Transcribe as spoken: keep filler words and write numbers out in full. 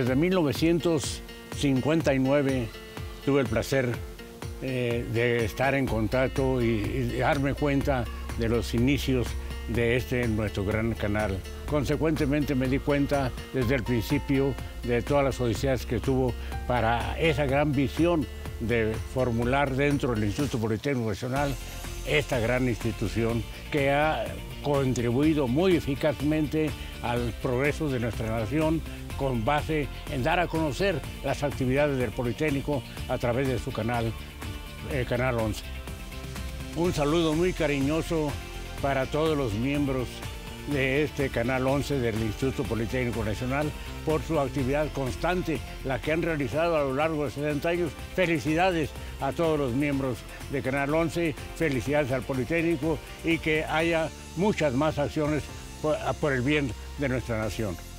desde mil novecientos cincuenta y nueve tuve el placer eh, de estar en contacto y, y darme cuenta de los inicios de este nuestro gran canal. Consecuentemente me di cuenta desde el principio de todas las odiseas que tuvo para esa gran visión de formular dentro del Instituto Politécnico Nacional esta gran institución que ha contribuido muy eficazmente al progreso de nuestra nación con base en dar a conocer las actividades del Politécnico a través de su canal, eh, Canal once. Un saludo muy cariñoso para todos los miembros de este Canal once del Instituto Politécnico Nacional por su actividad constante, la que han realizado a lo largo de setenta años. Felicidades a todos los miembros de Canal once, felicidades al Politécnico y que haya muchas más acciones por, por el bien de nuestra nación.